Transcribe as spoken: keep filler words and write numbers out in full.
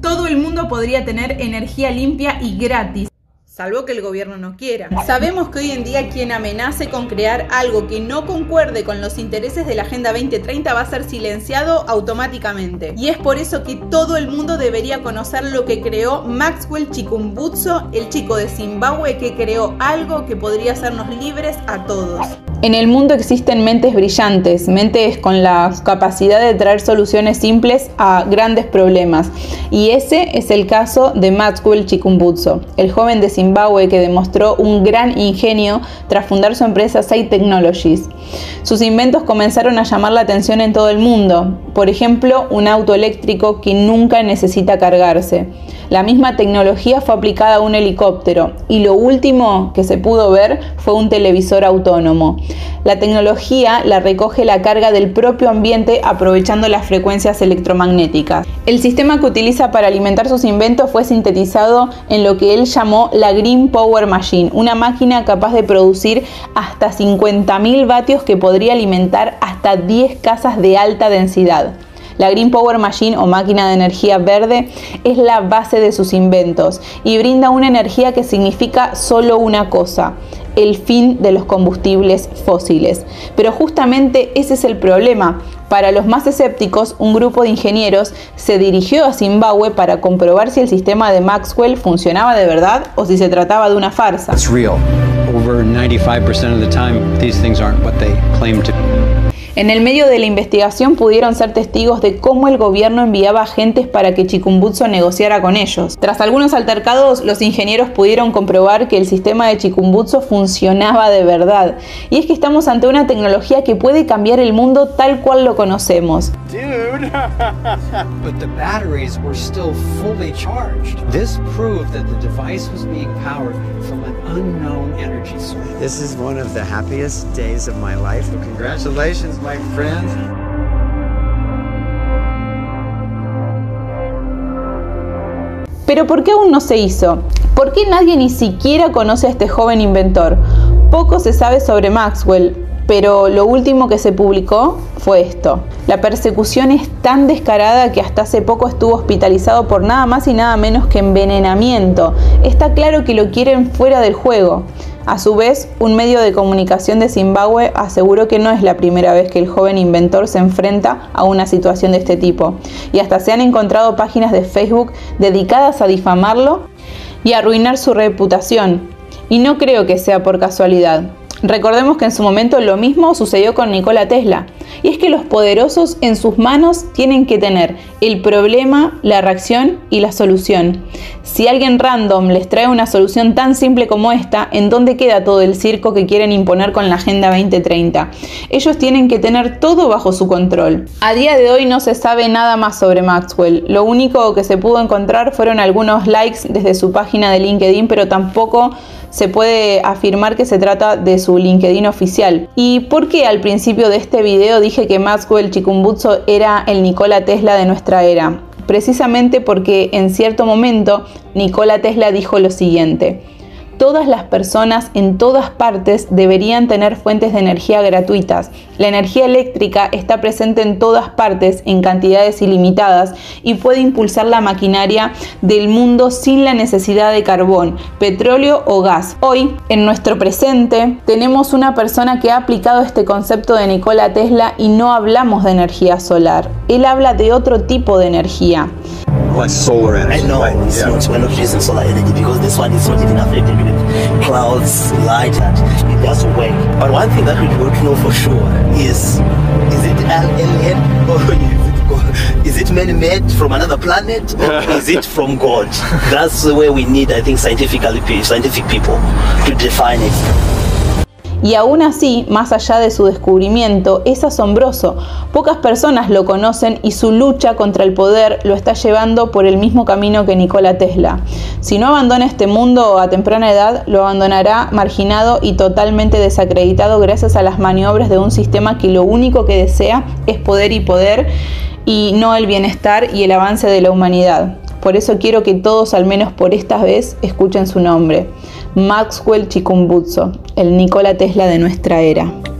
todo el mundo podría tener energía limpia y gratis, salvo que el gobierno no quiera. Sabemos que hoy en día quien amenace con crear algo que no concuerde con los intereses de la Agenda veinte treinta va a ser silenciado automáticamente. Y es por eso que todo el mundo debería conocer lo que creó Maxwell Chikumbutso, el chico de Zimbabue que creó algo que podría hacernos libres a todos. En el mundo existen mentes brillantes, mentes con la capacidad de traer soluciones simples a grandes problemas. Y ese es el caso de Maxwell Chikumbutso, el joven de Zimbabue que demostró un gran ingenio tras fundar su empresa Say Technologies. Sus inventos comenzaron a llamar la atención en todo el mundo. Por ejemplo, un auto eléctrico que nunca necesita cargarse. La misma tecnología fue aplicada a un helicóptero y lo último que se pudo ver fue un televisor autónomo. La tecnología la recoge la carga del propio ambiente aprovechando las frecuencias electromagnéticas. El sistema que utiliza para alimentar sus inventos fue sintetizado en lo que él llamó la Green Power Machine, una máquina capaz de producir hasta cincuenta mil vatios que podría alimentar hasta diez casas de alta densidad. La Green Power Machine o máquina de energía verde es la base de sus inventos y brinda una energía que significa solo una cosa: el fin de los combustibles fósiles. Pero justamente ese es el problema. Para los más escépticos, un grupo de ingenieros se dirigió a Zimbabue para comprobar si el sistema de Maxwell funcionaba de verdad o si se trataba de una farsa. It's real. Over ninety-five percent of the time, these things aren't what they claim to be. En el medio de la investigación pudieron ser testigos de cómo el gobierno enviaba agentes para que Chikumbutso negociara con ellos. Tras algunos altercados, los ingenieros pudieron comprobar que el sistema de Chikumbutso funcionaba de verdad. Y es que estamos ante una tecnología que puede cambiar el mundo tal cual lo conocemos. Dude! But the batteries were still fully charged. This proved that the device was being powered from an unknown energy source. This is one of the happiest days of my life. Well, congratulations, my friend. Pero ¿por qué aún no se hizo? ¿Por qué nadie ni siquiera conoce a este joven inventor? Poco se sabe sobre Maxwell, pero lo último que se publicó fue esto. La persecución es tan descarada que hasta hace poco estuvo hospitalizado por nada más y nada menos que envenenamiento. Está claro que lo quieren fuera del juego. A su vez, un medio de comunicación de Zimbabue aseguró que no es la primera vez que el joven inventor se enfrenta a una situación de este tipo, y hasta se han encontrado páginas de Facebook dedicadas a difamarlo y a arruinar su reputación. Y no creo que sea por casualidad. Recordemos que en su momento lo mismo sucedió con Nikola Tesla. Y es que los poderosos en sus manos tienen que tener el problema, la reacción y la solución. Si alguien random les trae una solución tan simple como esta, ¿en dónde queda todo el circo que quieren imponer con la Agenda veinte treinta? Ellos tienen que tener todo bajo su control. A día de hoy no se sabe nada más sobre Maxwell. Lo único que se pudo encontrar fueron algunos likes desde su página de LinkedIn, pero tampoco se puede afirmar que se trata de su LinkedIn oficial. ¿Y por qué al principio de este video dije que Maxwell Chikumbutso era el Nikola Tesla de nuestra era? Precisamente porque en cierto momento Nikola Tesla dijo lo siguiente: todas las personas en todas partes deberían tener fuentes de energía gratuitas. La energía eléctrica está presente en todas partes en cantidades ilimitadas y puede impulsar la maquinaria del mundo sin la necesidad de carbón, petróleo o gas. Hoy, en nuestro presente, tenemos una persona que ha aplicado este concepto de Nikola Tesla y no hablamos de energía solar. Él habla de otro tipo de energía. Like solar energy. I know, right? it's Yeah. not, we're not using solar energy because this one is not even affected with clouds, light, and it doesn't work. But one thing that we don't know for sure is, is it an alien or is it, God? Is it man-made from another planet or is it from God? That's the way we need, I think, scientifically, scientific people to define it. Y aún así, más allá de su descubrimiento, es asombroso. Pocas personas lo conocen y su lucha contra el poder lo está llevando por el mismo camino que Nikola Tesla. Si no abandona este mundo a temprana edad, lo abandonará marginado y totalmente desacreditado gracias a las maniobras de un sistema que lo único que desea es poder y poder, y no el bienestar y el avance de la humanidad. Por eso quiero que todos, al menos por esta vez, escuchen su nombre: Maxwell Chikumbutso, el Nikola Tesla de nuestra era.